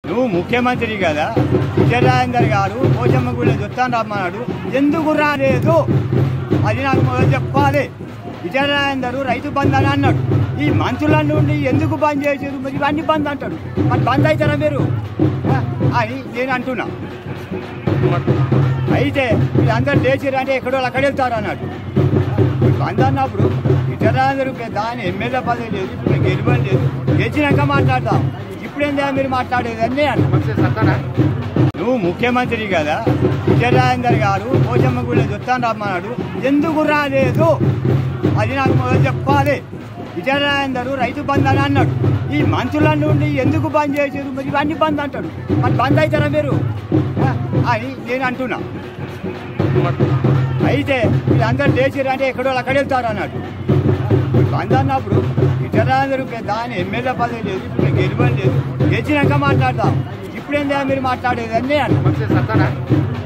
నువ్వు ముఖ్యమంత్రి కదా, విజయరాజేందర్ గారు పోచమ్మ గుడిలో చూస్తాను రమ్మన్నాడు, ఎందుకు రాలేదు అది నాకు మొదలు చెప్పాలి. విజయరాజేందర్ రైతు బంద్ అని అన్నాడు, ఈ మంత్రుల నుండి ఎందుకు బంద్ చేసారు, మరి ఇవన్నీ బంద్ అంటాడు, మరి బంద్ అవుతారా మీరు అని నేను అంటున్నా. అయితే వీళ్ళందరూ లేచిరంటే ఎక్కడో అక్కడ వెళ్తారు అన్నాడు. బంద్ అన్నప్పుడు విజయరాజేందర్ దాని ఎమ్మెల్యే పదవి లేదు, ఇప్పుడు గెలువని లేదు, గెలిచినాక మాట్లాడతాం, ఇప్పుడేందా మీరు మాట్లాడేది అని అన్నా. నువ్వు ముఖ్యమంత్రి కదా, విజయరాజేందర్ గారు పోచమ్మ గుడిలో చూస్తాను రమ్మన్నాడు, ఎందుకు రాలేదు అది నాకు మొదలు చెప్పాలి. విజయరాజేందర్ రైతు బంద్ అని అన్నాడు, ఈ మంత్రుల నుండి ఎందుకు బంద్ చేసారు, మరి ఇవన్నీ బంద్ అంటాడు, మరి బంద్ అవుతారా మీరు అని నేను అంటున్నా. అయితే వీళ్ళందరూ లేచిరంటే ఎక్కడో అక్కడ వెళ్తారు అన్నాడు. బంద్ అన్నప్పుడు విజయరాజేందర్ దాని ఎమ్మెల్యే పదవి లేదు, ఇప్పుడు గెలువని లేదు, గెలిచినాక మాట్లాడతాం, ఇప్పుడేందా మీరు మాట్లాడేది అని అన్నా.